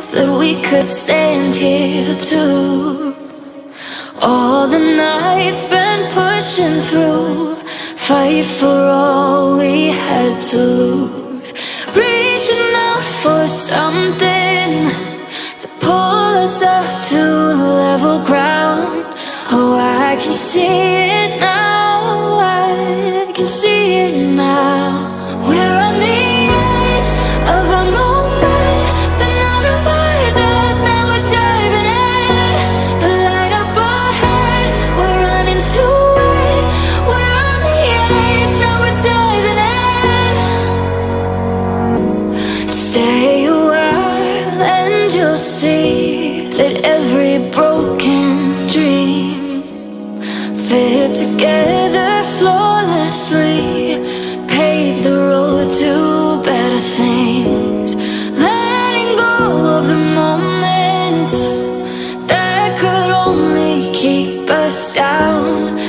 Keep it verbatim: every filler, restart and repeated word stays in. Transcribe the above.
that we could stand here too. All the nights been pushing through, fight for all we had to lose, reaching out for something to pull us up to level ground. Oh, I can see it now, I can see it now. We're on the edge of a moment, but not a viaduct. Now we're diving in, the light up ahead, we're running to it. We're on the edge, now we're diving in. Stay a while and you'll see that every broken dream fit together flawlessly, pave the road to better things. Letting go of the moments that could only keep us down.